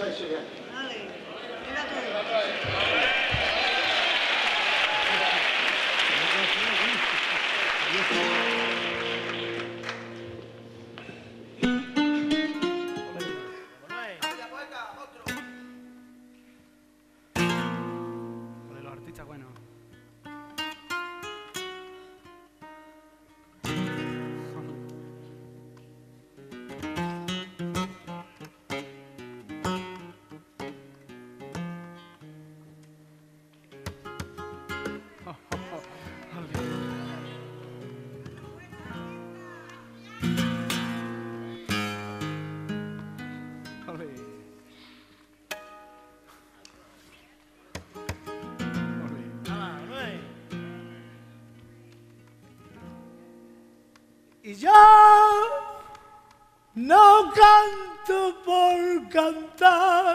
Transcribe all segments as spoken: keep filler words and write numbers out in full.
Y yo no canto por cantar.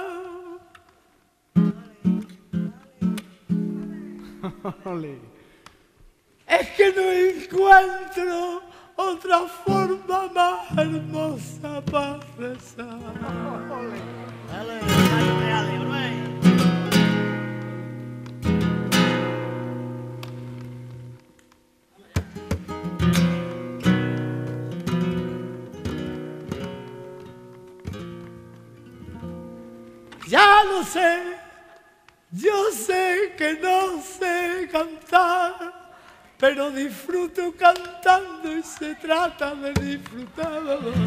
Es que no encuentro otra forma más hermosa para rezar. Ya lo sé, yo sé que no sé cantar, pero disfruto cantando y se trata de disfrutar.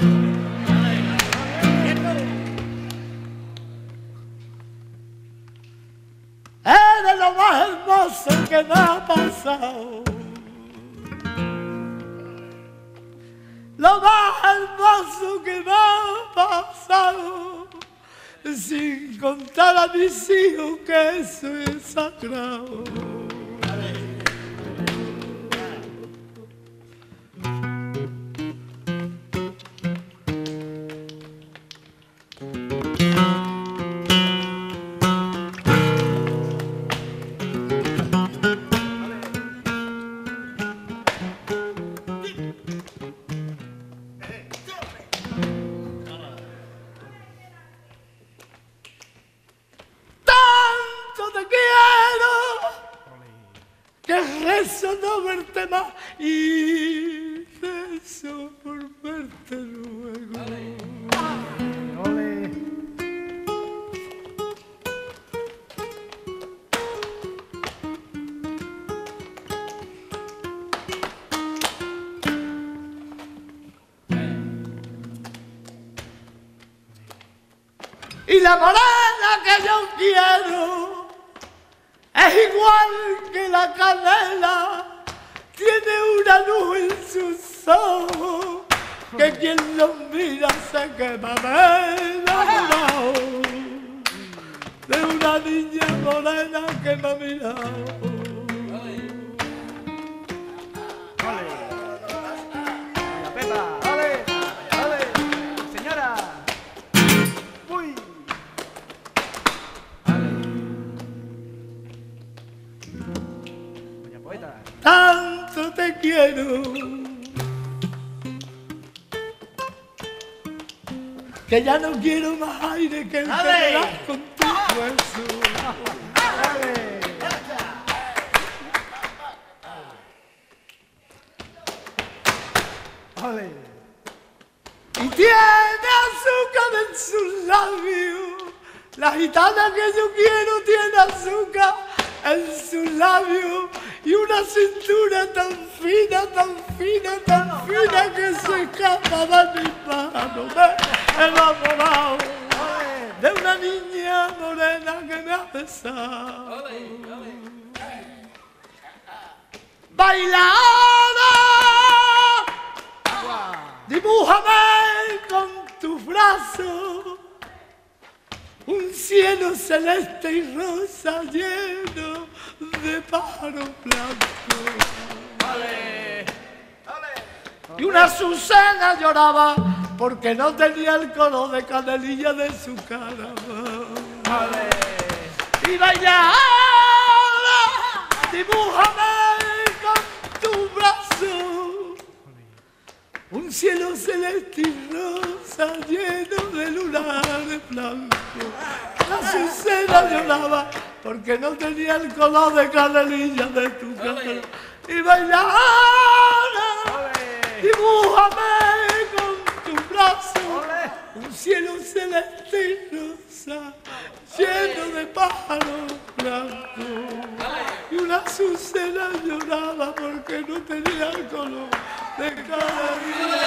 Eres lo más hermoso que me ha pasado, lo más hermoso que me ha pasado. Sin contar a mis hijos que eso es sagrado. Rezo no verte más y rezo por verte luego. Ole. Y la morena que yo quiero es igual que la canela, tiene una luz en sus ojos, que quien los mira se quema. Me he enamorado de una niña morena que me ha mirado. ¡La Pepa! ¡Ole! ¡Ole! ¡Señora! ¡Uy! Tanto te quiero que ya no quiero más aire que enterrar con tu hueso. Y tiene azúcar en sus labios, la gitana que yo quiero tiene azúcar en sus labios. Y una cintura tan fina, tan fina, tan fina que se escapa de mi mano. Me he enamorado de una niña morena que me ha besado. Bailadora, dibújame con tus brazos un cielo celeste y rosa lleno de pájaros blancos. ¡Ole! Y una azucena lloraba porque no tenía el color de canelilla de su cara. ¡Ole! Y baila, dibújame con tu brazo un cielo celeste y rosa lleno de lunares blancos. La azucena lloraba porque no tenía el color de canelilla de tu cara. Y bailaba, dibújame con tu brazo un cielo celeste y rosa lleno de pájaros blancos. Y una azucena lloraba porque no tenía el color de canelilla.